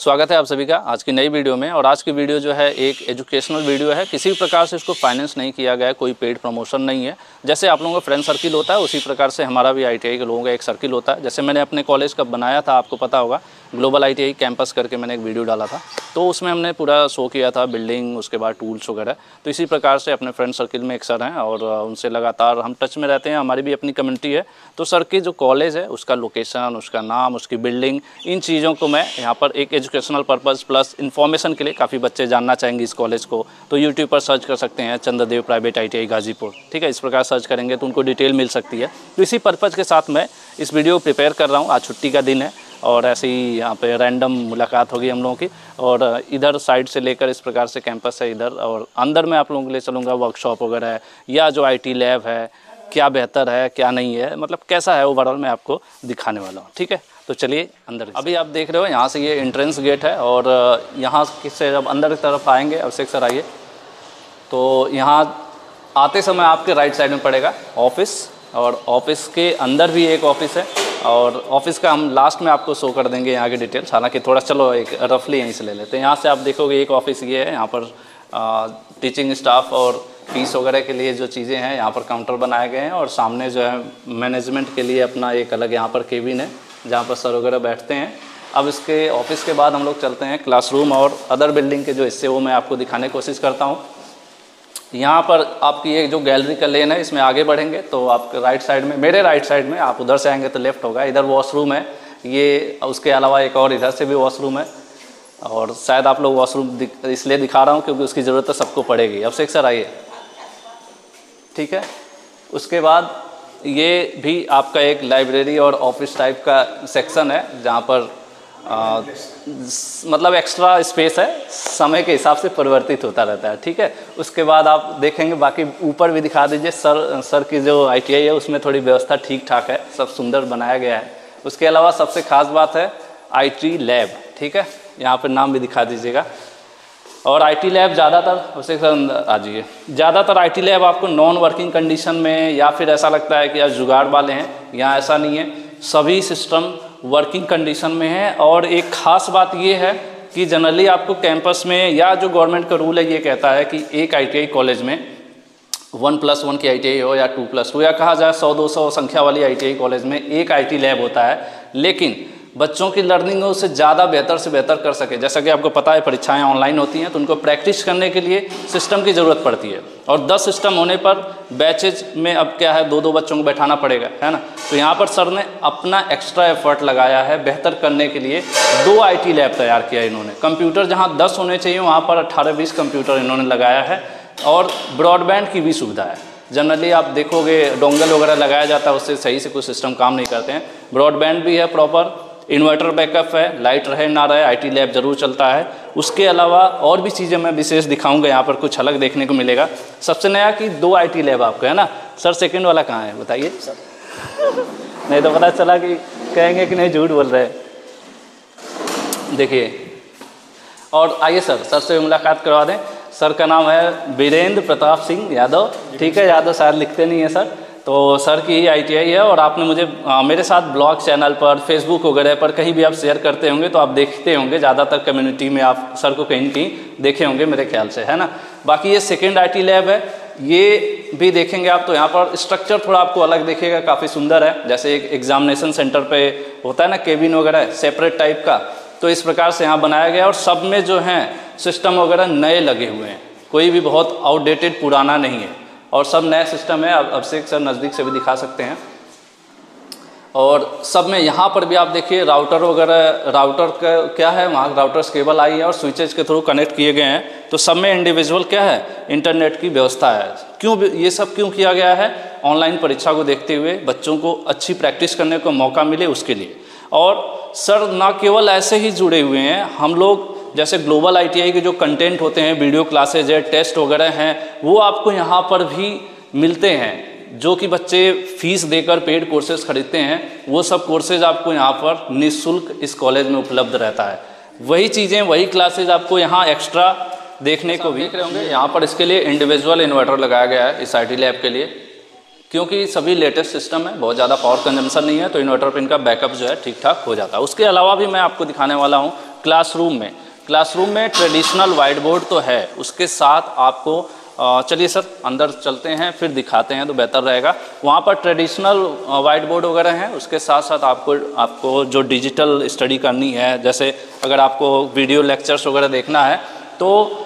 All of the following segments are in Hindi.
स्वागत है आप सभी का आज की नई वीडियो में। और आज की वीडियो जो है एक एजुकेशनल वीडियो है। किसी भी प्रकार से इसको फाइनेंस नहीं किया गया है, कोई पेड प्रमोशन नहीं है। जैसे आप लोगों का फ्रेंड सर्किल होता है उसी प्रकार से हमारा भी ITI के लोगों का एक सर्किल होता है। जैसे मैंने अपने कॉलेज का बनाया था, आपको पता होगा, ग्लोबल ITI कैंपस करके मैंने एक वीडियो डाला था, तो उसमें हमने पूरा शो किया था बिल्डिंग, उसके बाद टूल्स वगैरह। तो इसी प्रकार से अपने फ्रेंड सर्किल में एक सर हैं और उनसे लगातार हम टच में रहते हैं। हमारी भी अपनी कम्युनिटी है। तो सर की जो कॉलेज है उसका लोकेशन, उसका नाम, उसकी बिल्डिंग, इन चीज़ों को मैं यहाँ पर एक एजुकेशनल पर्पज़ प्लस इन्फॉर्मेशन के लिए, काफ़ी बच्चे जानना चाहेंगे इस कॉलेज को, तो यूट्यूब पर सर्च कर सकते हैं चंद्रदेव प्राइवेट ITI गाजीपुर। ठीक है, इस प्रकार सर्च करेंगे तो उनको डिटेल मिल सकती है। तो इसी पर्पज़ के साथ मैं इस वीडियो को प्रिपेयर कर रहा हूँ। आज छुट्टी का दिन है और ऐसे ही यहाँ पे रैंडम मुलाकात होगी हम लोगों की। और इधर साइड से लेकर इस प्रकार से कैंपस है इधर, और अंदर मैं आप लोगों के लिए चलूँगा वर्कशॉप वगैरह या जो IT लैब है, क्या बेहतर है क्या नहीं है, मतलब कैसा है ओवरऑल मैं आपको दिखाने वाला हूँ। ठीक है, तो चलिए अंदर। अभी आप देख रहे हो यहाँ से ये एंट्रेंस गेट है और यहाँ से जब अंदर की तरफ आएंगे, अभिषेक सर आइए, तो यहाँ आते समय आपके राइट साइड में पड़ेगा ऑफिस, और ऑफिस के अंदर भी एक ऑफिस है और ऑफिस का हम लास्ट में आपको शो कर देंगे यहाँ की डिटेल्स। हालांकि थोड़ा चलो एक रफली यहीं से ले लेते हैं। यहाँ से आप देखोगे एक ऑफिस ये है, यहाँ पर टीचिंग स्टाफ और फीस वगैरह के लिए जो चीज़ें हैं, यहाँ पर काउंटर बनाए गए हैं और सामने जो है मैनेजमेंट के लिए अपना एक अलग यहाँ पर केबिन है जहाँ पर सर वगैरह बैठते हैं। अब इसके ऑफिस के बाद हम लोग चलते हैं क्लासरूम और अदर बिल्डिंग के जो हिस्से वो मैं आपको दिखाने की कोशिश करता हूँ। यहाँ पर आपकी एक जो गैलरी का लेन है, इसमें आगे बढ़ेंगे तो आपके राइट साइड में, मेरे राइट साइड में, आप उधर से आएंगे तो लेफ्ट होगा, इधर वॉशरूम है ये। उसके अलावा एक और इधर से भी वॉशरूम है और शायद आप लोग वॉशरूम इसलिए दिखा रहा हूँ क्योंकि उसकी ज़रूरत तो सबको पड़ेगी। अब सर आइए, ठीक है। उसके बाद ये भी आपका एक लाइब्रेरी और ऑफिस टाइप का सेक्शन है जहाँ पर मतलब एक्स्ट्रा स्पेस है, समय के हिसाब से परिवर्तित होता रहता है। ठीक है, उसके बाद आप देखेंगे, बाकी ऊपर भी दिखा दीजिए। सर की जो ITI है उसमें थोड़ी व्यवस्था ठीक ठाक है, सब सुंदर बनाया गया है। उसके अलावा सबसे खास बात है IT लैब। ठीक है, यहाँ पर नाम भी दिखा दीजिएगा। और IT लैब ज़्यादातर, उसे आ जाइए, ज़्यादातर IT लैब आपको नॉन वर्किंग कंडीशन में, या फिर ऐसा लगता है कि यार जुगाड़ वाले हैं, यहाँ ऐसा नहीं है, सभी सिस्टम वर्किंग कंडीशन में है। और एक ख़ास बात ये है कि जनरली आपको कैंपस में, या जो गवर्नमेंट का रूल है ये कहता है कि एक ITI कॉलेज में 1+1 की ITI हो या 2+2, या कहा जाए 100-200 संख्या वाली ITI कॉलेज में एक IT लैब होता है। लेकिन बच्चों की लर्निंग उसे ज़्यादा बेहतर से बेहतर कर सके, जैसा कि आपको पता है परीक्षाएं ऑनलाइन होती हैं, तो उनको प्रैक्टिस करने के लिए सिस्टम की ज़रूरत पड़ती है। और 10 सिस्टम होने पर बैचेज में अब क्या है, 2-2 बच्चों को बैठाना पड़ेगा, है ना। तो यहाँ पर सर ने अपना एक्स्ट्रा एफर्ट लगाया है बेहतर करने के लिए। 2 IT लैब तैयार किया इन्होंने। कंप्यूटर जहाँ 10 होने चाहिए वहाँ पर 18-20 कंप्यूटर इन्होंने लगाया है। और ब्रॉडबैंड की भी सुविधा है। जनरली आप देखोगे डोंगल वगैरह लगाया जाता है, उससे सही से कुछ सिस्टम काम नहीं करते हैं। ब्रॉडबैंड भी है प्रॉपर, इन्वर्टर बैकअप है, लाइट रहे ना रहे IT लैब जरूर चलता है। उसके अलावा और भी चीज़ें मैं विशेष दिखाऊंगा, यहाँ पर कुछ अलग देखने को मिलेगा। सबसे नया कि 2 IT लैब आपको, है ना सर। सेकंड वाला कहाँ है बताइए नहीं तो पता चला कि कहेंगे कि नहीं झूठ बोल रहे हैं। देखिए, और आइए सर से मुलाकात करवा दें। सर का नाम है वीरेंद्र प्रताप सिंह यादव। ठीक है, यादव शायद लिखते नहीं है सर। तो सर की ही ITI है और आपने मुझे मेरे साथ ब्लॉग चैनल पर, फेसबुक वगैरह पर कहीं भी आप शेयर करते होंगे तो आप देखते होंगे, ज़्यादातर कम्युनिटी में आप सर को कहीं न कहीं देखे होंगे मेरे ख्याल से, है ना। बाकी ये सेकंड IT लैब है, ये भी देखेंगे आप तो यहाँ पर स्ट्रक्चर थोड़ा आपको अलग दिखेगा, काफ़ी सुंदर है। जैसे एक एग्जामिनेशन सेंटर पे होता है ना केबिन वगैरह सेपरेट टाइप का, तो इस प्रकार से यहाँ बनाया गया। और सब में जो हैं सिस्टम वगैरह नए लगे हुए हैं, कोई भी बहुत आउटडेटेड पुराना नहीं है, और सब नया सिस्टम है। अब अभिषेक सर नज़दीक से भी दिखा सकते हैं। और सब में यहाँ पर भी आप देखिए राउटर वगैरह, राउटर का क्या है, वहाँ राउटर्स केबल आई है और स्विचेज के थ्रू कनेक्ट किए गए हैं। तो सब में इंडिविजुअल क्या है, इंटरनेट की व्यवस्था है। क्यों ये सब क्यों किया गया है, ऑनलाइन परीक्षा को देखते हुए बच्चों को अच्छी प्रैक्टिस करने को मौका मिले उसके लिए। और सर ना केवल ऐसे ही जुड़े हुए हैं, हम लोग जैसे ग्लोबल ITI के जो कंटेंट होते हैं, वीडियो क्लासेज है, टेस्ट वगैरह हैं, वो आपको यहाँ पर भी मिलते हैं। जो कि बच्चे फीस देकर पेड कोर्सेज खरीदते हैं, वो सब कोर्सेज आपको यहाँ पर निःशुल्क इस कॉलेज में उपलब्ध रहता है। वही चीज़ें, वही क्लासेज आपको यहाँ एक्स्ट्रा देखने को भी देख रहे होंगे। यहाँ पर इसके लिए इंडिविजुअल इन्वर्टर लगाया गया है इस IT लैब के लिए, क्योंकि सभी लेटेस्ट सिस्टम है, बहुत ज़्यादा पावर कंजम्पशन नहीं है, तो इन्वर्टर पर इनका बैकअप जो है ठीक ठाक हो जाता है। उसके अलावा भी मैं आपको दिखाने वाला हूँ क्लासरूम में ट्रेडिशनल वाइट बोर्ड तो है, उसके साथ आपको चलिए सर अंदर चलते हैं फिर दिखाते हैं तो बेहतर रहेगा। वहाँ पर ट्रेडिशनल वाइट बोर्ड वगैरह हैं, उसके साथ साथ आपको जो डिजिटल स्टडी करनी है, जैसे अगर आपको वीडियो लेक्चर्स वगैरह देखना है तो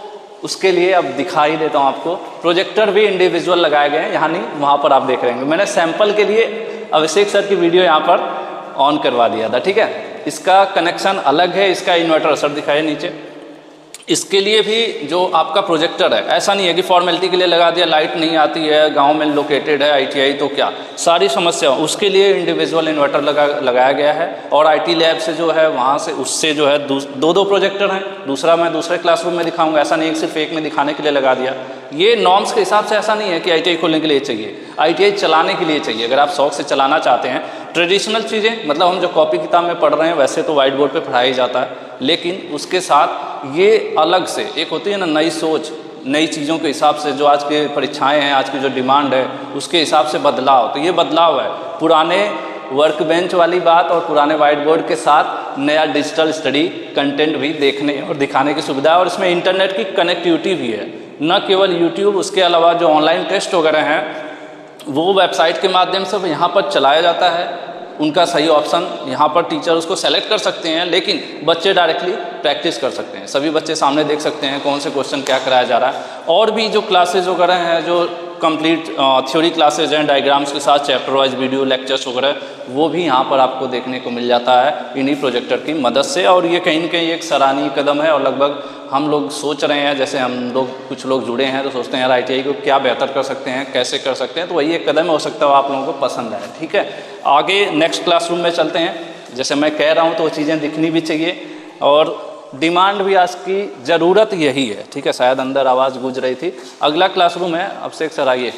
उसके लिए अब दिखाई देता हूँ आपको, प्रोजेक्टर भी इंडिविजुअल लगाए गए हैं, यहाँ नहीं वहाँ पर आप देख रहे हैं। मैंने सैंपल के लिए अभिषेक सर की वीडियो यहाँ पर ऑन करवा दिया था, ठीक है। इसका कनेक्शन अलग है, इसका इन्वर्टर सर दिखाए नीचे। इसके लिए भी जो आपका प्रोजेक्टर है, ऐसा नहीं है कि फॉर्मेलिटी के लिए लगा दिया, लाइट नहीं आती है, गांव में लोकेटेड है आईटीआई तो क्या सारी समस्या, उसके लिए इंडिविजुअल इन्वर्टर लगाया गया है। और आईटी लैब से जो है वहाँ से उससे जो है दो प्रोजेक्टर हैं, दूसरा मैं दूसरे क्लासरूम में दिखाऊंगा, ऐसा नहीं है सिर्फ एक में दिखाने के लिए लगा दिया। ये नॉर्म्स के हिसाब से ऐसा नहीं है कि आईटीआई खोलने के लिए चाहिए, आईटीआई चलाने के लिए चाहिए। अगर आप शौक से चलाना चाहते हैं, ट्रेडिशनल चीज़ें मतलब हम जो कॉपी किताब में पढ़ रहे हैं वैसे तो वाइट बोर्ड पे पढ़ाया जाता है, लेकिन उसके साथ ये अलग से एक होती है ना नई सोच, नई चीज़ों के हिसाब से जो आज की परीक्षाएं हैं, आज की जो डिमांड है उसके हिसाब से बदलाव, तो ये बदलाव है। पुराने वर्क बेंच वाली बात और पुराने वाइट बोर्ड के साथ नया डिजिटल स्टडी कंटेंट भी देखने और दिखाने की सुविधा है। और इसमें इंटरनेट की कनेक्टिविटी भी है, न केवल यूट्यूब, उसके अलावा जो ऑनलाइन टेस्ट वगैरह हैं वो वेबसाइट के माध्यम से यहाँ पर चलाया जाता है। उनका सही ऑप्शन यहाँ पर टीचर उसको सेलेक्ट कर सकते हैं, लेकिन बच्चे डायरेक्टली प्रैक्टिस कर सकते हैं, सभी बच्चे सामने देख सकते हैं कौन से क्वेश्चन क्या कराया जा रहा है। और भी जो क्लासेज वगैरह हैं, जो कंप्लीट थ्योरी क्लासेज हैं डायग्राम्स के साथ, चैप्टर वाइज वीडियो लेक्चर्स वगैरह, वो भी यहाँ पर आपको देखने को मिल जाता है इन्हीं प्रोजेक्टर की मदद से। और ये कहीं न कहीं एक सराहनीय कदम है, और लगभग हम लोग सोच रहे हैं, जैसे हम लोग कुछ लोग जुड़े हैं तो सोचते हैं यार आईटीआई को क्या बेहतर कर सकते हैं, कैसे कर सकते हैं, तो वही एक कदम हो सकता है आप लोगों को पसंद आए, ठीक है। आगे नेक्स्ट क्लासरूम में चलते हैं। जैसे मैं कह रहा हूँ तो वो चीज़ें दिखनी भी चाहिए, और डिमांड भी आज की ज़रूरत यही है, ठीक है। शायद अंदर आवाज़ गूंज रही थी। अगला क्लासरूम है, अभिषेक सर आइए,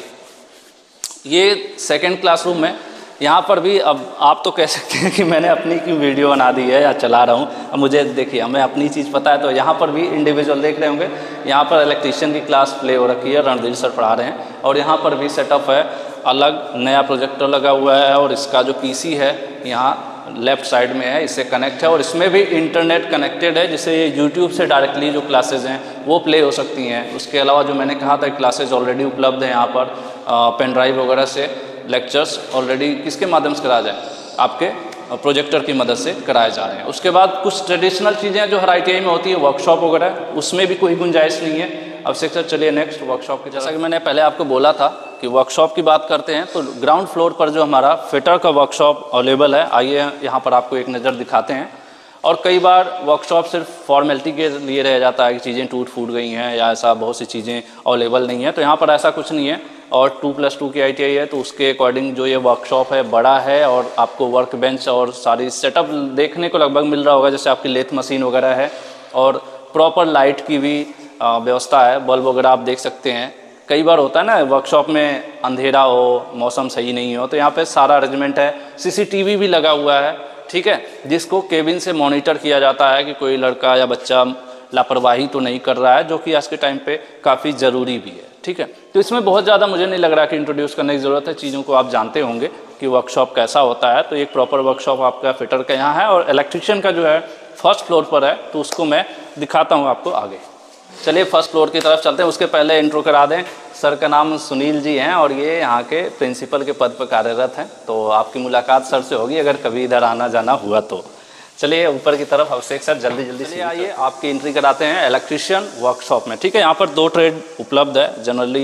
ये सेकंड क्लासरूम है। यहाँ पर भी अब आप तो कह सकते हैं कि मैंने अपनी की वीडियो बना दी है या चला रहा हूँ, अब मुझे देखिए हमें अपनी चीज़ पता है, तो यहाँ पर भी इंडिविजुअल देख रहे होंगे। यहाँ पर इलेक्ट्रीशियन की क्लास प्ले हो रखी है, रणधीर सर पढ़ा रहे हैं, और यहाँ पर भी सेटअप है, अलग नया प्रोजेक्टर लगा हुआ है, और इसका जो पीसी है यहाँ लेफ्ट साइड में है, इससे कनेक्ट है, और इसमें भी इंटरनेट कनेक्टेड है, जिससे यूट्यूब से डायरेक्टली जो क्लासेज हैं वो प्ले हो सकती हैं। उसके अलावा जो मैंने कहा था क्लासेज ऑलरेडी उपलब्ध है यहाँ पर, पेन ड्राइव वगैरह से लेक्चर्स ऑलरेडी किसके माध्यम से कराया जाए, आपके प्रोजेक्टर की मदद से कराए जा रहे हैं। उसके बाद कुछ ट्रेडिशनल चीज़ें जो हर आईटीआई में होती है, वर्कशॉप वगैरह, उसमें भी कोई गुंजाइश नहीं है। अब सर चलिए नेक्स्ट वर्कशॉप की, जैसा कि मैंने पहले आपको बोला था कि वर्कशॉप की बात करते हैं, तो ग्राउंड फ्लोर पर जो हमारा फिटर का वर्कशॉप अवेलेबल है, आइए यहाँ पर आपको एक नज़र दिखाते हैं। और कई बार वर्कशॉप सिर्फ फॉर्मेलिटी के लिए रह जाता है कि चीज़ें टूट फूट गई हैं या ऐसा बहुत सी चीज़ें अवेलेबल नहीं है, तो यहाँ पर ऐसा कुछ नहीं है। और 2+2 की आईटीआई है, तो उसके अकॉर्डिंग जो ये वर्कशॉप है बड़ा है, और आपको वर्क बेंच और सारी सेटअप देखने को लगभग मिल रहा होगा, जैसे आपकी लेथ मशीन वगैरह है, और प्रॉपर लाइट की भी व्यवस्था है, बल्ब वगैरह आप देख सकते हैं। कई बार होता है ना वर्कशॉप में अंधेरा हो, मौसम सही नहीं हो, तो यहाँ पे सारा अरेंजमेंट है। सीसीटीवी भी लगा हुआ है, ठीक है, जिसको केबिन से मॉनिटर किया जाता है कि कोई लड़का या बच्चा लापरवाही तो नहीं कर रहा है, जो कि आज के टाइम पे काफ़ी ज़रूरी भी है, ठीक है। तो इसमें बहुत ज़्यादा मुझे नहीं लग रहा कि इंट्रोड्यूस करने की ज़रूरत है, चीज़ों को आप जानते होंगे कि वर्कशॉप कैसा होता है। तो एक प्रॉपर वर्कशॉप आपका फिटर का यहाँ है, और इलेक्ट्रिशियन का जो है फर्स्ट फ्लोर पर है, तो उसको मैं दिखाता हूँ आपको आगे। चलिए फर्स्ट फ्लोर की तरफ चलते हैं। उसके पहले इंट्रो करा दें, सर का नाम सुनील जी हैं, और ये यहाँ के प्रिंसिपल के पद पर कार्यरत हैं, तो आपकी मुलाकात सर से होगी अगर कभी इधर आना जाना हुआ तो। चलिए ऊपर की तरफ अभिषेक सर जल्दी से आइए, आपकी एंट्री कराते हैं इलेक्ट्रिशियन वर्कशॉप में, ठीक है। यहाँ पर 2 ट्रेड उपलब्ध है, जनरली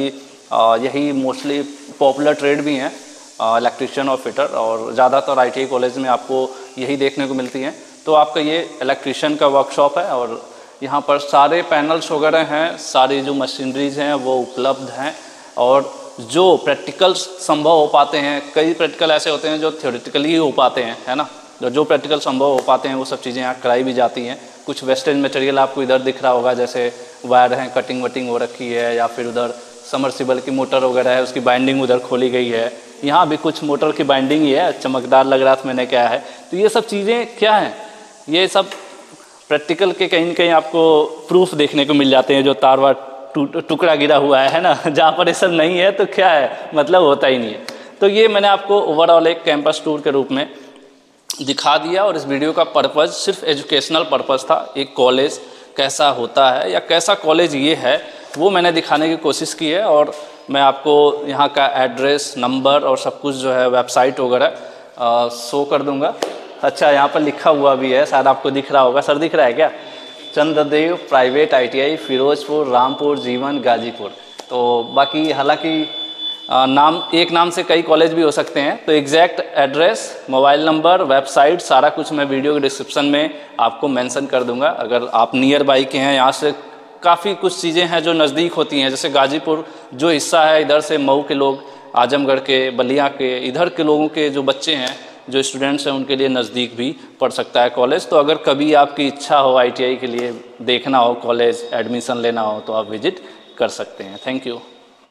यही मोस्टली पॉपुलर ट्रेड भी हैं, इलेक्ट्रिशियन और फिटर, और ज़्यादातर आईटीआई कॉलेज में आपको यही देखने को मिलती हैं। तो आपका ये इलेक्ट्रिशियन का वर्कशॉप है, और यहाँ पर सारे पैनल्स वगैरह हैं, सारी जो मशीनरीज हैं वो उपलब्ध हैं, और जो प्रैक्टिकल्स संभव हो पाते हैं, कई प्रैक्टिकल ऐसे होते हैं जो थ्योरेटिकली ही हो पाते हैं, है ना, जो प्रैक्टिकल संभव हो पाते हैं वो सब चीज़ें यहाँ कराई भी जाती हैं। कुछ वेस्टेज मटेरियल आपको इधर दिख रहा होगा, जैसे वायर हैं, कटिंग वटिंग हो रखी है, या फिर उधर समरसिबल की मोटर वगैरह है, उसकी बाइंडिंग उधर खोली गई है। यहाँ भी कुछ मोटर की बाइंडिंग ही है, चमकदार लग रहा था मैंने क्या है। तो ये सब चीज़ें क्या हैं, ये सब प्रैक्टिकल के कहीं न कहीं आपको प्रूफ देखने को मिल जाते हैं, जो तार वार टुकड़ा गिरा हुआ है ना, जहाँ पर ये सब नहीं है तो क्या है, मतलब होता ही नहीं है। तो ये मैंने आपको ओवरऑल एक कैंपस टूर के रूप में दिखा दिया और इस वीडियो का पर्पज़ सिर्फ एजुकेशनल पर्पज़ था। एक कॉलेज कैसा होता है या कैसा कॉलेज ये है वो मैंने दिखाने की कोशिश की है। और मैं आपको यहाँ का एड्रेस, नंबर और सब कुछ जो है वेबसाइट वगैरह शो कर दूँगा। अच्छा, यहाँ पर लिखा हुआ भी है, शायद आपको दिख रहा होगा। सर दिख रहा है क्या? Chandradev private ITI Firozpur, Rampur, Jeevan, Ghazipur. तो बाकी हालांकि नाम, एक नाम से कई कॉलेज भी हो सकते हैं। तो exact address, mobile number, website, सारा कुछ मैं वीडियो के डिस्क्रिप्शन में आपको मेंशन कर दूंगा। अगर आप नियर बाई के हैं, यहाँ से काफ़ी कुछ चीज़ें हैं जो नज़दीक होती हैं, जैसे गाजीपुर जो हिस्सा है, इधर से मऊ के लोग, आजमगढ़ के, बलिया के, इधर के लोगों के जो बच्चे हैं, जो स्टूडेंट्स हैं, उनके लिए नज़दीक भी पड़ सकता है कॉलेज। तो अगर कभी आपकी इच्छा हो ITI के लिए देखना हो कॉलेज, एडमिशन लेना हो, तो आप विजिट कर सकते हैं। Thank you.